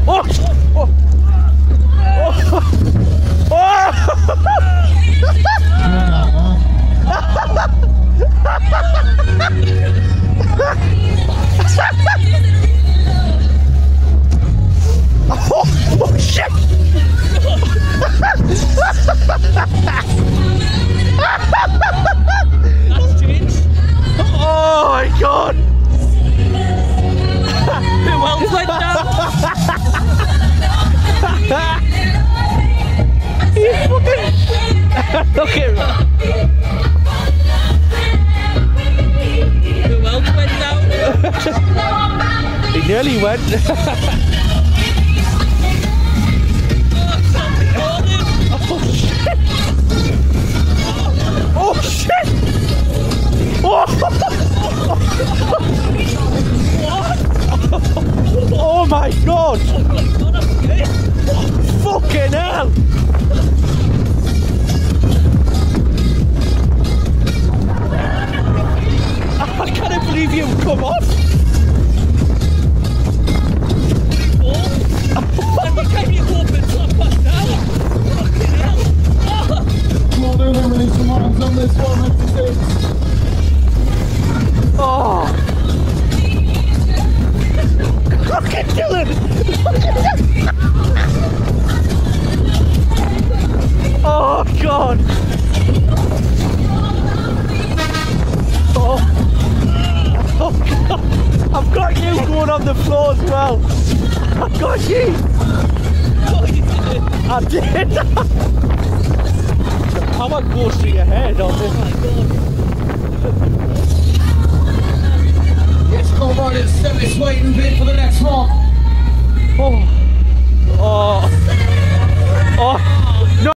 Oh! Oh! Oh! Oh shit! That's changed. Oh my god! Who else went down? He's fucking... Look at him! Who else went down? He nearly went. Oh shit! Oh! Oh my god! Fucking hell! I can't believe you've come off! Every time you go up and drop back down. Fucking hell. Come on, then release some arms on this one, 96. Oh! Look at Dylan! Oh god! Oh. Oh god! I've got you going on the floor as well! I've got you! Oh, you did it. I did! The power goes to your head on this. Oh my god.